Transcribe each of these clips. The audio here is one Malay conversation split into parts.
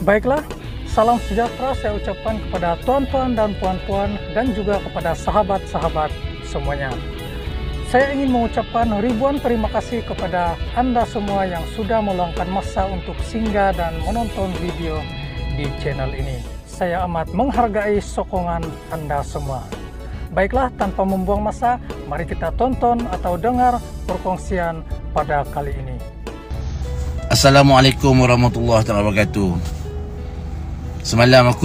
Baiklah, salam sejahtera saya ucapkan kepada tuan-tuan dan puan-puan dan juga kepada sahabat-sahabat semuanya. Saya ingin mengucapkan ribuan terima kasih kepada Anda semua yang sudah meluangkan masa untuk singgah dan menonton video di channel ini. Saya amat menghargai sokongan Anda semua. Baiklah, tanpa membuang masa, mari kita tonton atau dengar perkongsian pada kali ini. Assalamualaikum warahmatullahi wabarakatuh. Semalam aku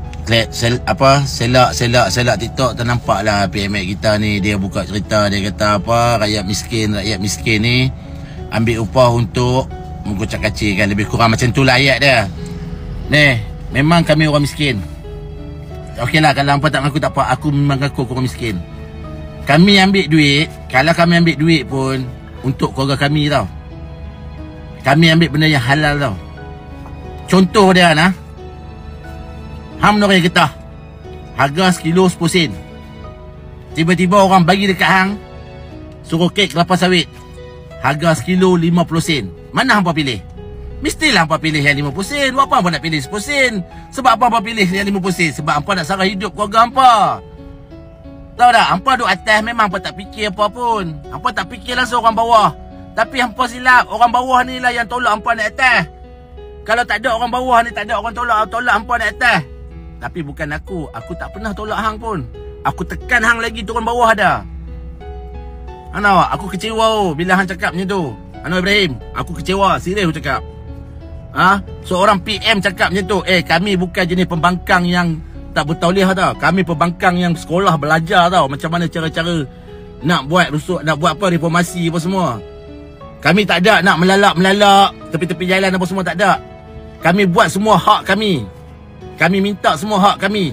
selak TikTok, ternampaklah PMX kita ni, dia buka cerita, dia kata apa, rakyat miskin ni ambil upah untuk mengkocak-kacirkan, lebih kurang macam tu lah ayat dia. Ni, memang kami orang miskin. Okeylah, kalau hampa tak mengaku tak apa, aku memang ngaku orang miskin. Kami ambil duit, kalau kami ambil duit pun untuk keluarga kami tau. Kami ambil benda yang halal tau. Contoh dia nah, hang menurut kita harga sekilo 10 sen. Tiba-tiba orang bagi dekat hang, suruh kek kelapa sawit, harga sekilo 50 sen. Mana hampa pilih? Mestilah hampa pilih yang 50 sen. Buat apa hampa nak pilih 10 sen? Sebab apa hampa pilih yang 50 sen? Sebab hampa nak sarah hidup keluarga hampa. Tahu tak? Hampa duduk atas memang hampa tak fikir apa pun. Hampa tak fikir langsung orang bawah. Tapi hampa silap, orang bawah ni lah yang tolak hampa naik atas. Kalau tak ada orang bawah ni, tak ada orang tolak hampa naik atas. Tapi bukan aku tak pernah tolak hang pun. Aku tekan hang lagi turun bawah dah. Ana, aku kecewa bila hang cakap macam tu. Ana Ibrahim, aku kecewa, serius aku cakap. Seorang PM cakap macam tu. Kami bukan jenis pembangkang yang tak bertauliah tau. Kami pembangkang yang sekolah belajar tau, macam mana cara-cara nak buat rusuk, nak buat apa, reformasi apa semua. Kami tak ada nak melalak tepi-tepi jalan apa semua, tak ada. Kami buat semua hak kami. Kami minta semua hak kami.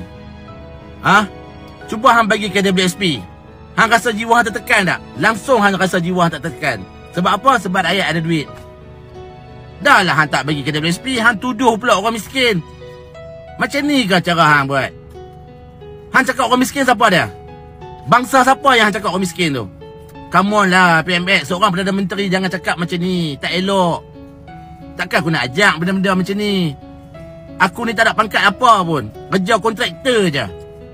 Cuba hang bagi ke WSP. Hang rasa jiwa hang tertekan tak? Langsung hang rasa jiwa hang tak tertekan. Sebab apa? Sebab rakyat ada duit. Dah lah hang tak bagi ke WSP, hang tuduh pula orang miskin. Macam ni ke cara hang buat? Hang cakap orang miskin siapa dia? Bangsa siapa yang hang cakap orang miskin tu? Come on lah PMX, seorang Perdana Menteri jangan cakap macam ni. Tak elok. Takkan aku nak ajak benda-benda macam ni. Aku ni tak ada pangkat apa pun, kerja kontraktor je.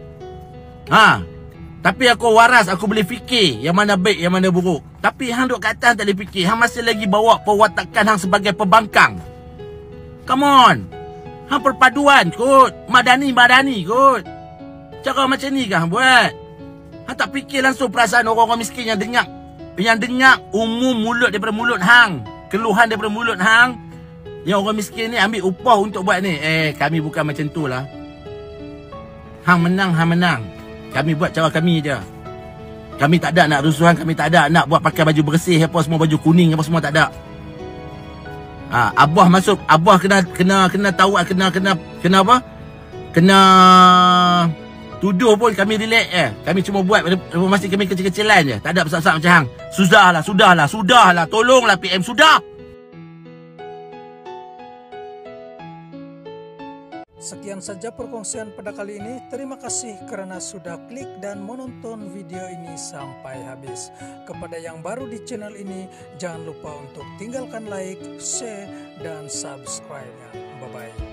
Tapi aku waras, aku boleh fikir yang mana baik, yang mana buruk. Tapi hang duduk kat atas tak boleh fikir. Hang masih lagi bawa perwatakan hang sebagai pembangkang. Come on. Hang perpaduan kot, madani kot. Cara macam ni ke hang buat? Hang tak fikir langsung perasaan orang-orang miskin yang dengar umum mulut daripada mulut hang, keluhan daripada mulut hang. Yang orang miskin ni ambil upah untuk buat ni. Kami bukan macam tu lah. Hang menang. Kami buat cara kami je. Kami tak ada nak rusuhan, kami tak ada nak buat pakai baju bersih apa semua, baju kuning apa semua, tak ada. Abah masuk, abah kena tahu, kena apa? Kena tuduh pun kami relax. Kami cuma buat masih kami kecil-kecilan je. Tak ada besar-besar macam hang. Sudahlah. Tolonglah PM, sudah. Sekian saja perkongsian pada kali ini. Terima kasih karena sudah klik dan menonton video ini sampai habis. Kepada yang baru di channel ini, jangan lupa untuk tinggalkan like, share, dan subscribe-nya. Bye-bye.